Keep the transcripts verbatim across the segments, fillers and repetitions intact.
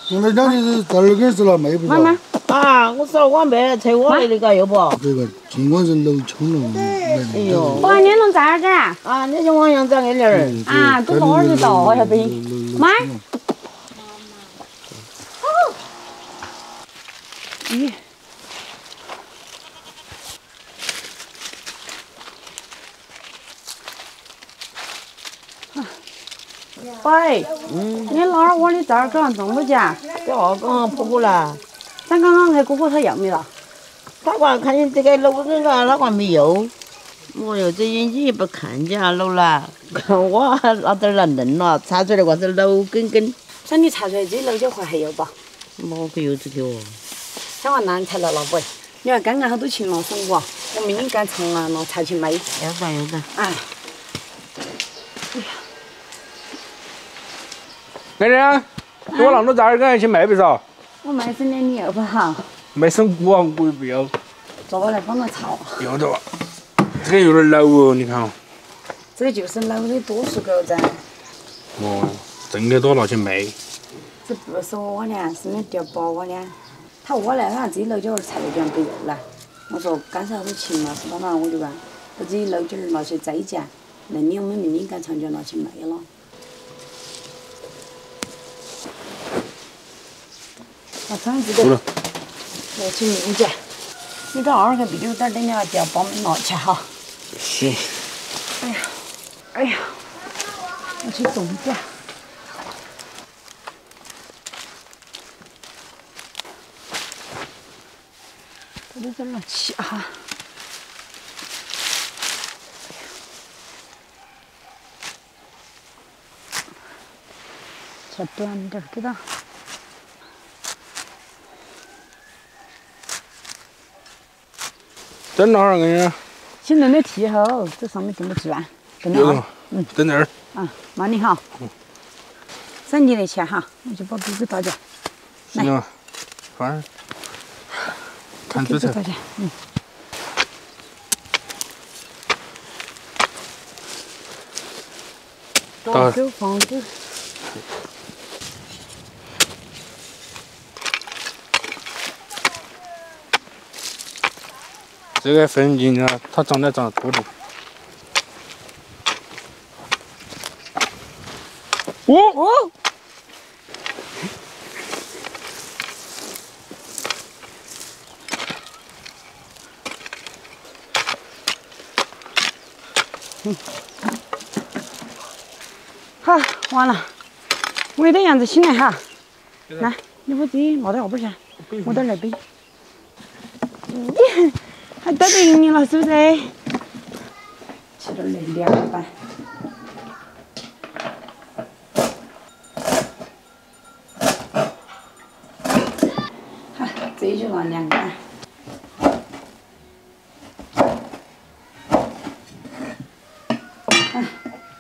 现在讲的是在哪儿给是了卖不着。 妈妈啊，我找我妹拆我那个又不？ 这个尽管是楼穷了， 哎呦， 我你弄咋个？ 啊，那就往阳长一点儿。 啊，都哪儿去到要被？妈。咦。 喂，嗯，你老二我的枣刚刚种不家？ 这刚刚婆婆了。 咱刚刚给姑姑她要没了？ 他光看见这个楼那个，他光没有。我哟，这眼睛也不看见啊，楼了。我那点儿难弄了，查出来光是楼根根。 那你查出来这楼角会还有不？ 没会有这个哦。 想话那你才来了不？你看刚刚好多勤劳生活，我们应该从啊那才去买。 要得要得。 哎。哎呀。 妹妹，给我弄到这儿，赶紧去卖不着。 我卖生的你要不好？ 卖生菇啊，我不要。 做我来帮我炒。 要得吧？这个有点老哦，你看哦。 这个就是老的多数狗噻。 哦，挣得多拿去卖。 这不是我的，是那掉包我的。他我来，他这楼角儿菜楼角不要了。我说刚才好多勤嘛，是吧嘛？我就讲，我这楼角儿拿去摘夹，那你我们明天赶长就拿去卖了。 那上这个，我去明姐，你这二个比有点等下就要帮我们拿去哈。 行。 哎呀，哎呀，我去种子。这都在那起哈。切短点儿给它。 等哪儿给你？ 现在的气候，这上面这么转，等哪儿？嗯， 等那儿。 啊，慢点哈。嗯。省你的钱哈，我就把这个倒掉。 行啊，反正看主菜。 嗯。 倒手放子。 这个分进啊，它长得长多的。哦哦！嗯。好，完了。我的样子醒来哈。来，你把自己拿到后边去，我到那边。你。 还得罪你了是不是？吃点那凉拌。好，这就拿凉拌。啊。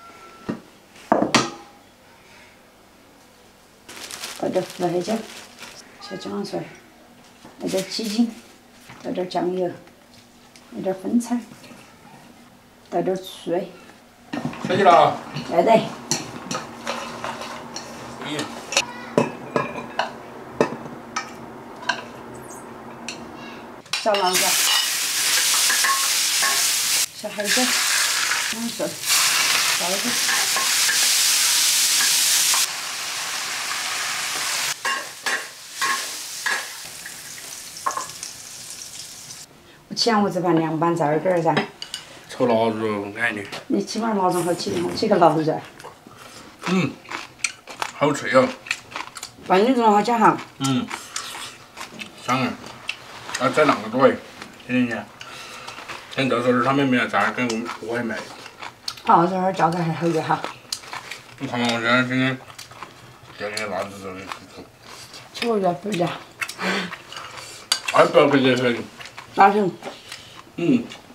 倒点胡椒，小姜蒜，来点鸡精，倒点酱油。 来点粉菜，倒点醋。 开起了。 来得。 嗯。 小辣椒，小海椒，两穗，倒一个。我起上我这盘凉拌在这儿噻。 炒腊肉安的。 你起码腊肉好起的，我起个腊肉噻。 嗯，好脆哦。 半斤重好加哈。 嗯。香啊！要再啷个多哎，听见没？等到时候他们没有炸，跟我我还卖。 好，这会儿价格还好点哈。 你看嘛，我现在今天掉进辣子肉的石头。 吃我要不要？ 二百块钱份。 哪种？ 嗯。